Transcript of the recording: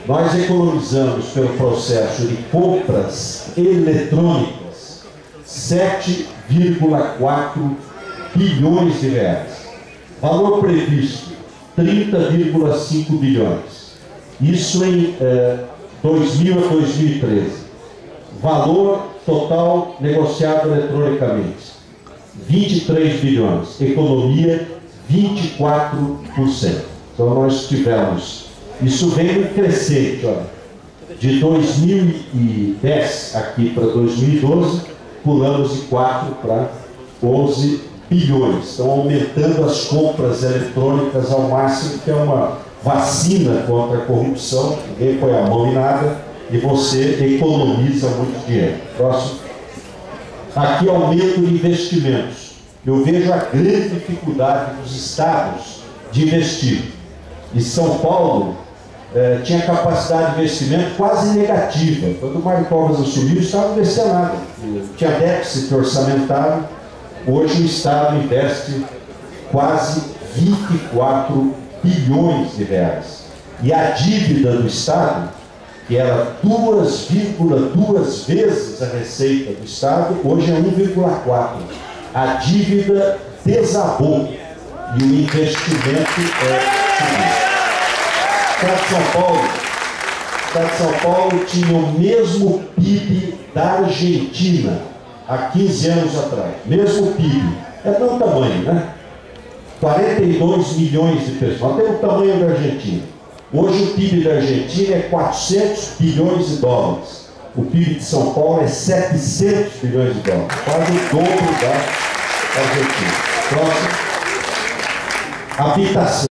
Nós economizamos pelo processo de compras eletrônicas 7,4 bilhões de reais. Valor previsto 30,5 bilhões. Isso em 2000 a 2013. Valor total negociado eletronicamente 23 bilhões. Economia 24%. Então nós tivemos, isso vem crescente, olha, de 2010 aqui para 2012, pulamos de 4 para 11 bilhões. Estão aumentando as compras eletrônicas ao máximo, que é uma vacina contra a corrupção. Ninguém põe a mão em nada e você economiza muito dinheiro. Próximo. Aqui, aumento de investimentos. Eu vejo a grande dificuldade dos estados de investir. E São Paulo tinha capacidade de investimento quase negativa. Quando o Mário Covas assumiu, o estado não investia nada. Tinha déficit orçamentário. Hoje o estado investe quase 24 bilhões de reais. E a dívida do estado, que era 2,2 vezes a receita do estado, hoje é 1,4. A dívida desabou e o investimento subiu. O Estado de São Paulo tinha o mesmo PIB da Argentina há 15 anos atrás. Mesmo PIB. É do tamanho, né? 42 milhões de pessoas. Até o tamanho da Argentina. Hoje o PIB da Argentina é 400 bilhões de dólares. O PIB de São Paulo é 700 bilhões de dólares. Quase o dobro da Argentina. Próximo. Habitação.